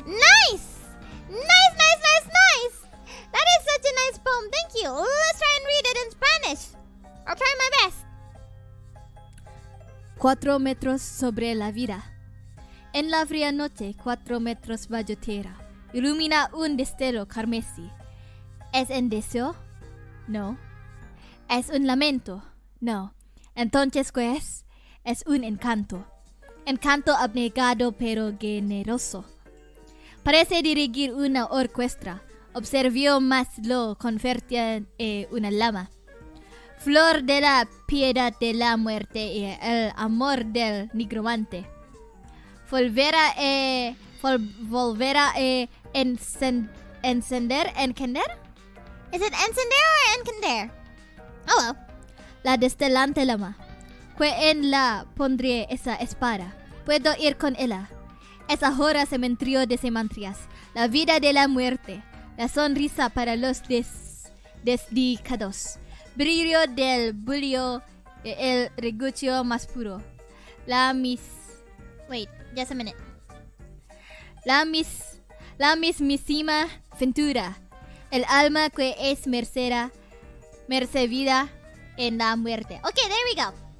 Nice! Nice, nice, nice, nice! That is such a nice poem. Thank you. Let's try and read it in Spanish. I'll try my best. 4 metros sobre la vida. En la fría noche, 4 metros bajo tierra, ilumina un destello carmesí. ¿Es un deseo? No. ¿Es un lamento? No. Entonces, ¿qué es? Es un encanto. Encanto abnegado pero generoso. Parece dirigir una orquesta. Observó más lo convertía en una lama. Flor de la piedad de la muerte y el amor del nigromante. Volverá a encender. Is it encender or encender? Oh well. La destelante lama. Que en la pondré esa espada. Puedo ir con ella. Es ahora cementerio de cementerias. La vida de la muerte. La sonrisa para los desdicados. Brillo del bulio, el regucho más puro. Wait, just a minute. La mismísima ventura. El alma que es mercedida en la muerte. Okay, there we go.